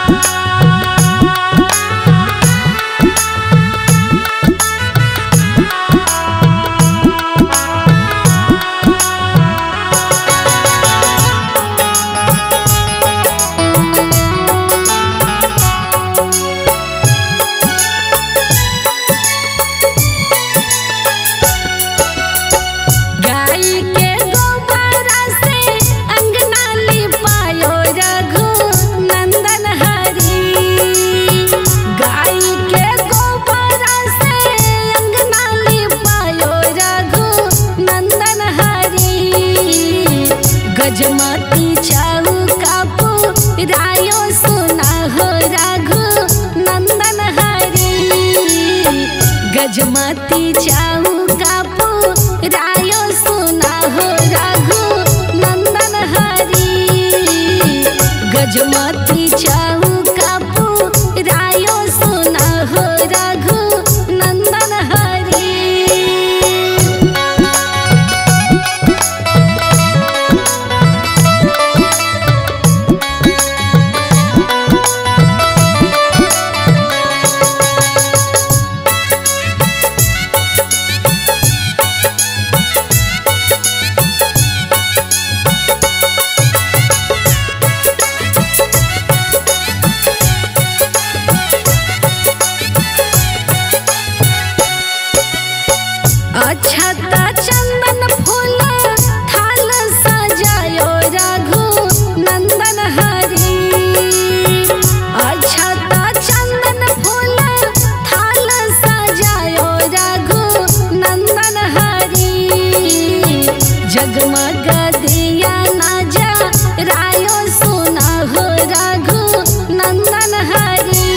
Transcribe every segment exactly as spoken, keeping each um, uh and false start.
गजमती चौका पुरायो सुना हो रघु नंदन हरी। गजमती चौका पुरायो सुना हो रघु नंदन हरी। गजमती चौका पुरायो सुना हो रघु नंदन हरी। अक्षता चंदन फूल थाल सजायो रघु नंदन हरी। अक्षता चंदन फूल थाल सजायो रघु नंदन हरी। जगमग दिया नजा रायो सुना हो रघु नंदन हरी।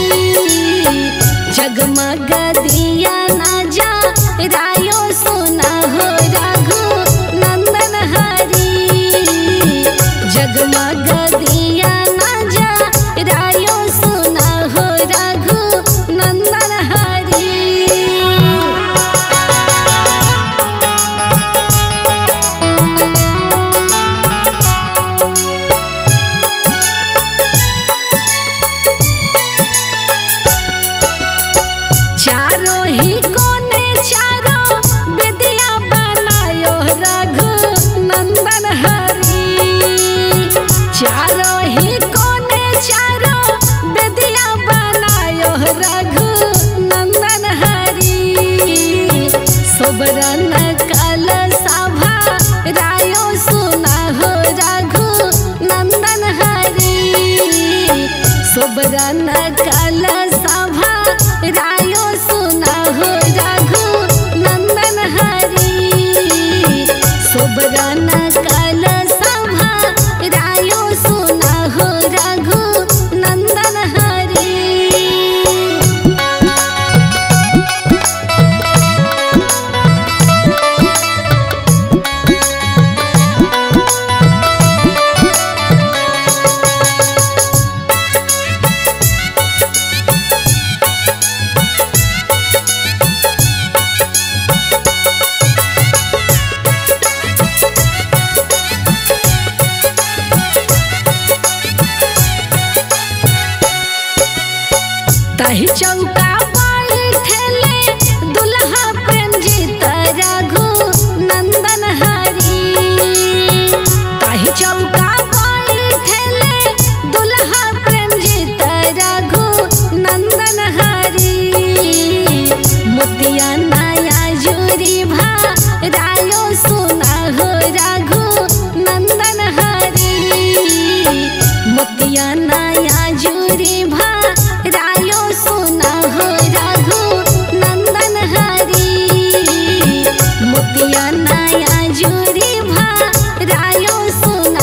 जगमग दिया नजा रायो सुना हो रघु नंदन हरी। जगमग दिया नजा रायो सुना हो रघु नंदन हरी। चारों ही कोने चारों विद्या बनायो रघु नंदन हरी। चारों ही कोने चारों विद्या बनायो रघु नंदन हरी। सोबरन कल सभा रायो सुना हो रघु नंदन हरी। सोबरन कल सभा रायो सुना हो रघु नंदन हरी। सोबरन कल सभा रायो सुना हो रघु नंदन हरी। ताही चौका बैठले दुल्हा प्रेम जीत रघु नंदन हरी। ताही चौका बैठले दुल्हा प्रेम जीत रघु नंदन हरी। मोतिया नया जुरी भा रायो सुना हो रघु नंदन हरी। मोतिया नया जुरी भा रायो सुना हो रघु नंदन हरी। मोतिया नया जुरी भा रायो सुना